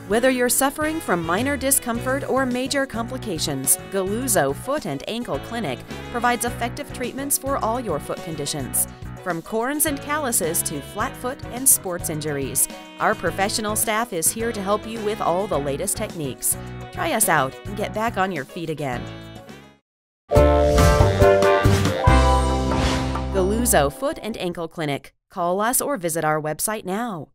Whether you're suffering from minor discomfort or major complications, Galluzzo Foot and Ankle Clinic provides effective treatments for all your foot conditions. From corns and calluses to flat foot and sports injuries, our professional staff is here to help you with all the latest techniques. Try us out and get back on your feet again. Galluzzo Foot and Ankle Clinic. Call us or visit our website now.